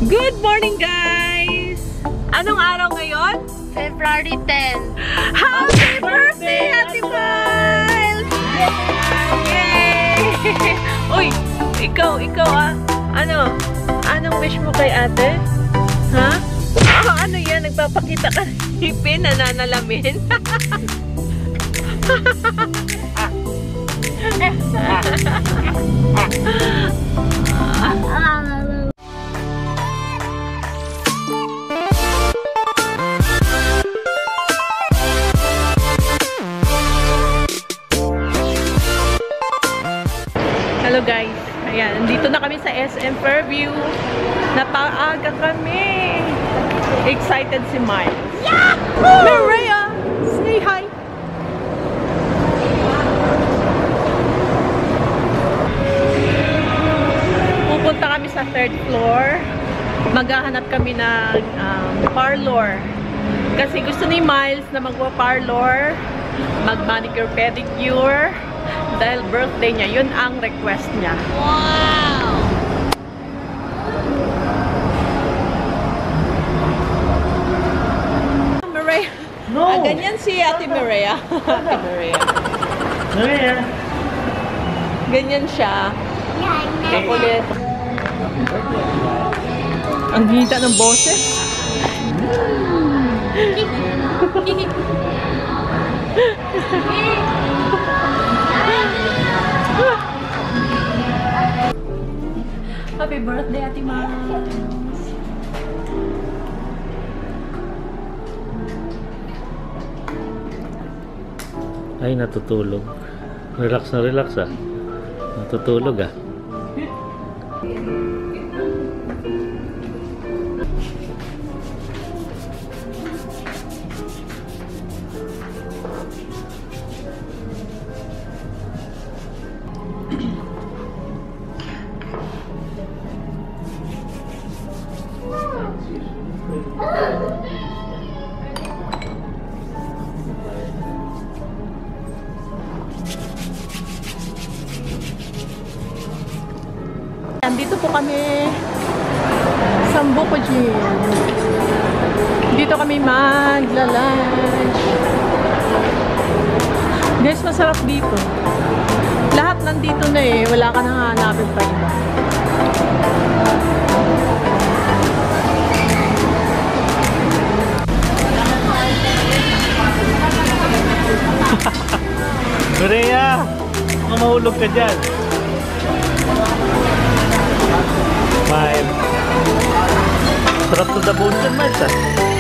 Good morning, guys! Anong araw ngayon? February 10. Happy birthday, Ate Miles! Yay! Uy, ikaw ah. Anong wish mo kay ate? Ha? Ano yan? Nagpapakita ka ng ngipin, nananalamin? Hello guys, ayan, dito na kami sa SM Fairview. Napaaga kami. Excited si Miles. Yahoo! Maria, say hi. Pupunta kami sa 3rd floor. Maghahanap kami ng parlor. Kasi gusto ni Miles na magpa-parlor, mag-manicure, pedicure. Dahil birthday niya, yun ang request niya. Wow! Maria. No! Ganyan si Ate Maria. Ate Maria. Maria. Ganyan siya. Makulit. Ang hita ng boses. Happy birthday, Ate Miles. Ay, natutulog. Relax na relax ah. Natutulog ah. Dito po kami sa Sambuco Gym. Dito kami magla-lunch. Guys, masarap dito. Lahat nandito na eh. Wala ka nang hanapin pa iba. Maria! Baka mahulog ka dyan. Smile. Sarap to the bone dyan, Miles ah.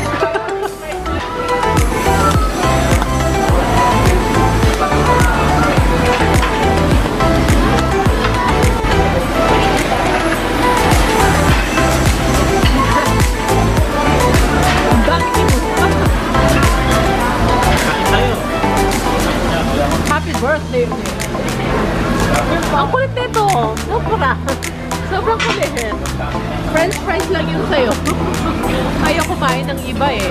Happy birthday! Ang kulit nito! Sobrang kulit. French fries lang yun sa'yo. Ayaw kumain ng iba eh.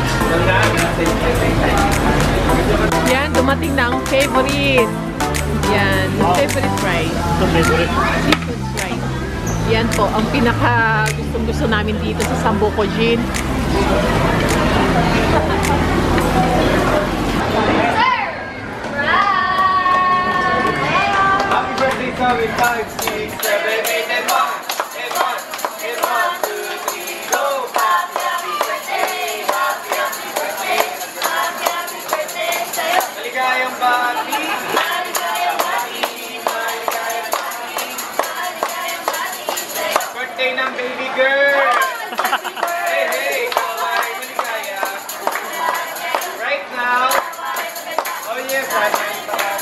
Yan, dumating na ang favorite. Yan, favorite fries. Seafood fries. Yan po, ang pinaka gustong-gusto namin dito sa Sambuco Gym. Happy birthday, Tommy. 5, 6, 7, 8, and 1. And 1, and 1, 2, 3, go. Happy birthday, happy birthday, happy birthday sa'yo. Maligayang bati. Maligayang bati. Maligayang bati. Maligayang bati sa'yo. Birthday ng baby girl. Hey, hey, kaway, maligaya. Right now. Oh yes, right now.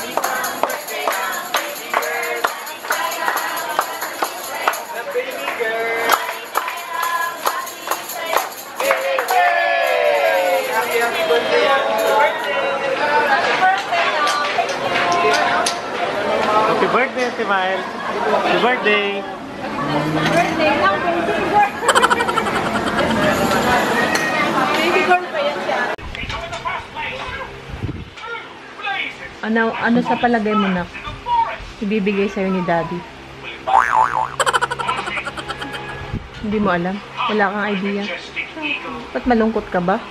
Happy birthday, Ate Miles. Happy birthday. Birthday lang, baby girl. Baby girl pa yan siya. Ano sa palagay mo na ibibigay sa'yo ni Daddy? Hindi mo alam? Wala kang idea. Ba't malungkot ka ba?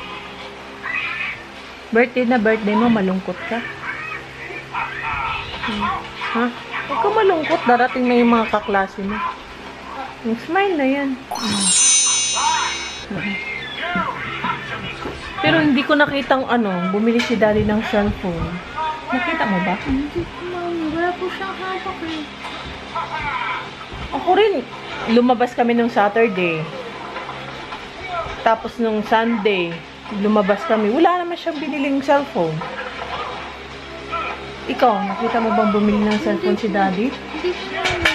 Birthday na birthday mo, malungkot ka? Ha? Huwag ka malungkot. Darating na yung mga kaklase mo. Yung smile na yan. Pero hindi ko nakitang bumili si daddy ng cellphone. Nakita mo ba? Hindi ko, mami. Wala po siyang hawak eh. Ako rin. Lumabas kami nung Saturday. Tapos nung Sunday, lumabas kami. Wala naman siyang biniling cellphone. Ikaw, nakita mo bang bumili ng cellphone si daddy? Hindi ko, mami.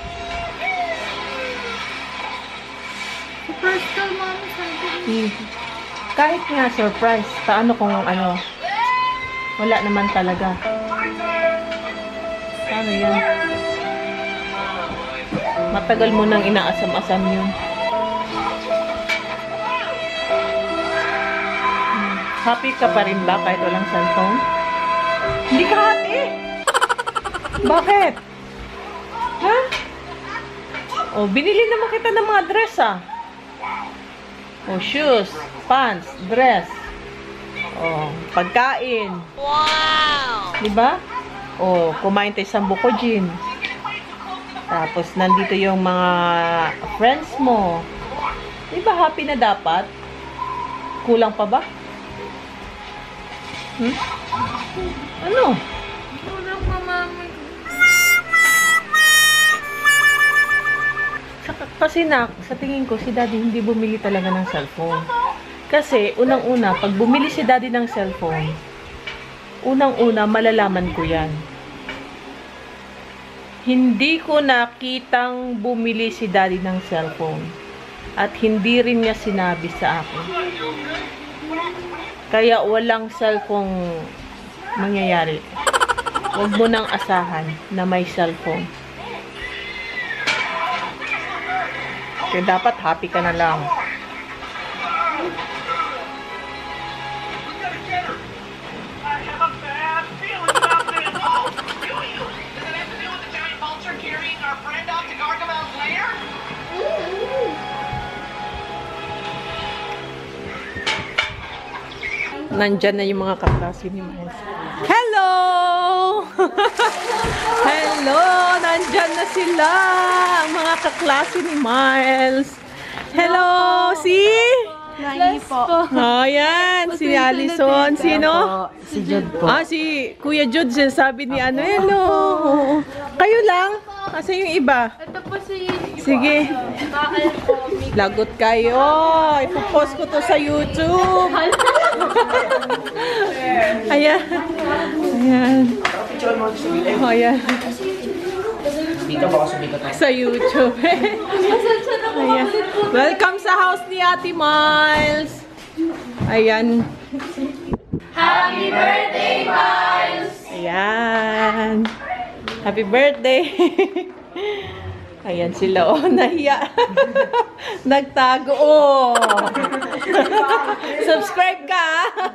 Surprise ka, mami. Sabi ko. Kahit nga surprise, paano kung wala naman talaga. Paano yan? Matagal mo nang inaasam-asam yun. Happy ka pa rin ba kahit walang cellphone? Hindi ka happy? Bakit? Ha? Oh, binili naman kita ng mga dress Oh, shoes, pants, dress. Oh, pagkain. Wow! Diba? Oh, kumain tayo sa Bukojin. Tapos, nandito yung mga friends mo. Diba happy na dapat? Kulang pa ba? Ano? Wala pa, mami. Kasi sa tingin ko, si daddy hindi bumili talaga ng cellphone. Kasi, unang-una, pag bumili si daddy ng cellphone, unang-una, malalaman ko yan. Hindi ko nakitang bumili si daddy ng cellphone. At hindi rin niya sinabi sa akin. Kaya walang cellphone mangyayari. Huwag mo nang asahan na may cellphone. Kaya dapat happy ka na lang. Nandyan na yung mga kaklase ni Miles. Hello! Hello! Nandyan na sila! Ang mga kaklase ni Miles. Hello! Si? Naihi po. Oh, yan. Si Allison. Sino? Si Jude po. Ah, si Kuya Jude. Sabi ni hello. Kayo lang? Asa yung iba? Ito po si... Sige. Lagot kayo. Ipopost ko to sa YouTube. Ayan. Ayan. Oh, ayan. Dito ba ako sumikat? Sa YouTube. Ayan. Welcome sa house ni Ate Miles. Ayan. Happy birthday, Miles! Ayan. Happy birthday. Ayan sila. Oh, nahiya. Nagtago. Oh. Subscribe ka.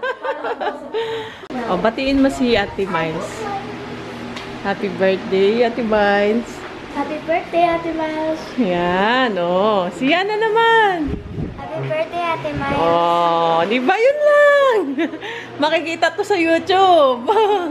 Oh, batiin mo si Ate Miles. Happy birthday, Ate Miles. Happy birthday, Ate Miles. Ayan, oh. Si Yana naman. Happy birthday, Ate Miles. Oh, di ba yun lang? Makikita to sa YouTube.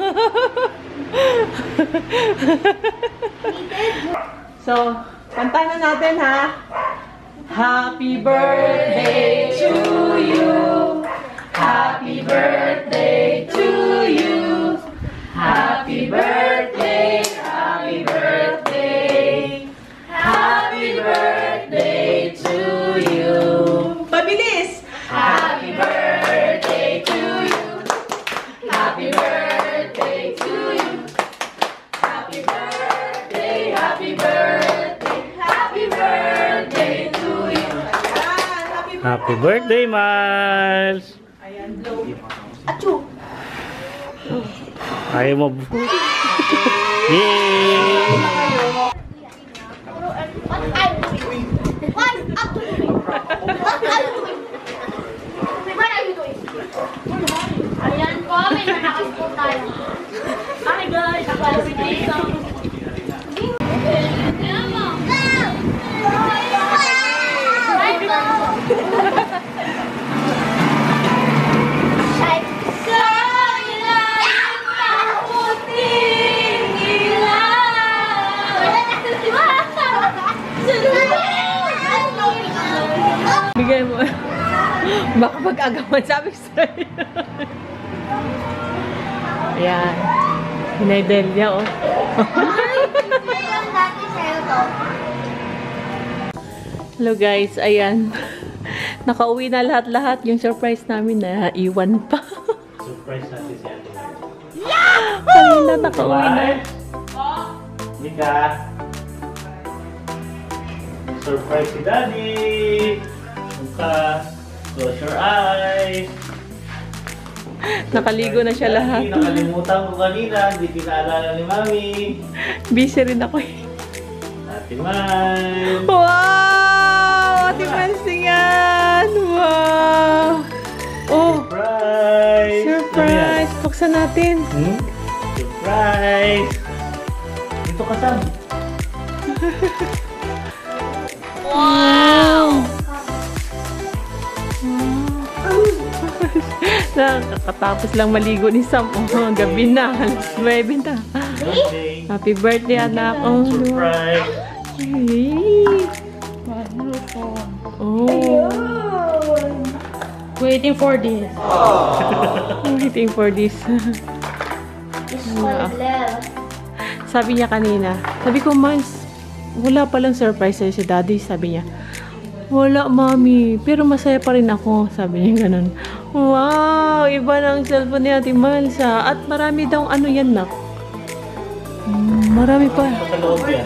So, kantahan na natin ha. Happy birthday to you. Happy birthday to you. Happy birthday, happy birthday. Happy birthday to you. Pabilis! Happy birthday to you. Happy birthday to you. Happy birthday, happy birthday. Happy birthday to you. Ayan, Happy birthday, Miles! Ayan, blow. Ayaw mo. Yay! What are you doing? What are you doing? What are you doing? Ayan po, may nanakas po tayo. Hi guys, ako ay si Jason. Go! Bigay mo. Baka pag-agawan, sabi ko sa'yo. Ayan. Hinaydel niya, oh. Ayun, dati sa'yo to. Hello guys, ayan. Nakauwi na lahat-lahat. Yung surprise namin na iwan pa. Surprise natin si Ate Mike. Kanina nakauwi na. Mika. Surprise si Daddy. Mika. Close your eyes. Nakaligo na siya lahat. Nakalimutan ko kanina. Hindi pinaalala ni Mami. Busy rin ako eh. Ate Mike. Wow! Ate Mansi yan! Wow! Oh! Surprise! Surprise! Buksan natin. Surprise! Dito ka, Sam. Wow! Nakakatapos lang maligo ni Sam. Oh, gabi na. Alas 9 na. Birthday. Happy birthday, anak. Oh, Surprise! Hey. Oh. Waiting for this. Waiting for this. Sabi niya kanina, sabi ko, Mans, wala palang surprise sa'yo si Daddy. Sabi niya, wala, Mami. Pero masaya pa rin ako. Sabi niya ganun. Wow! Iba na ang cellphone ni Ate Malsa. At marami daw ano yan, nak. Marami pa. Sa loob yan.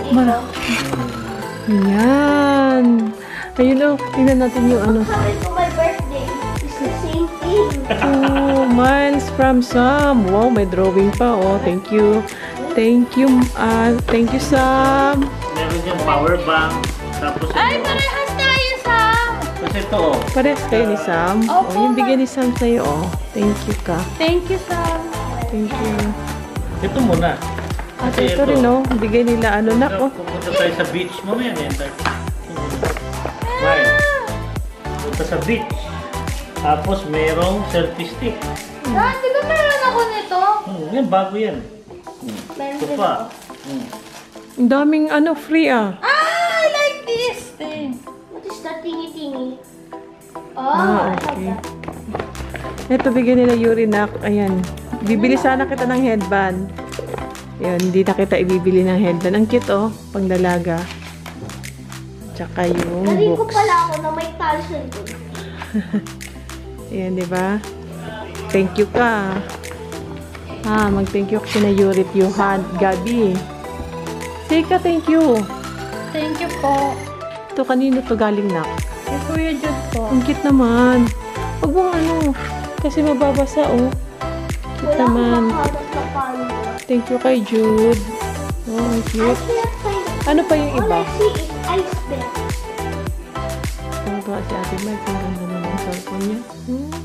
Yan. Ayun, oh. Tingnan natin yung ano. Sabi ko, my birthday is the same thing. Oh, Miles from Sam. Wow, may drawing pa. Oh, thank you. Thank you, Sam. Meron dyan power bank. Tapos Ay, parehas tayo, Sam! Tapos ito, oh. Parehas kayo ni Sam. Oh, yung bigay ni Sam sa'yo. Oh, thank you ka. Thank you, Sam. Thank you. Ito muna. At ito rin, oh. Bigay nila ano na. Oh. Pupunta tayo sa beach. Mamaya na yan. Right. Punta sa beach. Tapos merong selfie stick. Ah, di ba meron ako nito? Yan, bago yan. Meron Ito din pa. ako. Ang daming ano, free ah. Ah, I like this thing. What is that tingy-tingy? Oh, Ah, I okay. love that. Ito, bigyan nila Yuri na, ayan. Bibili sana kita ng headband. Ayan, hindi na kita ibibili ng headband. Ang cute, oh. Pangdalaga. Tsaka yung Narinig ko books. pala ako na may tiles na ito. Ayan, di ba? Thank you ka. Ah, mag-thank you kasi na Yuri at Johan, Gabi. Say ka, thank you. Thank you po. Ito, kanino to galing na? Kay Kuya Jude po. Ang cute naman. Huwag mong ano, kasi mababasa, oh. Cute Wala akong naman. makahanap na paano. Thank you kay Jude. Oh, ang I cute. can't find it. Ano pa yung All iba? I see is ice bear. Ang gawa si Ate Mike. Ang ganda naman ang cellphone niya.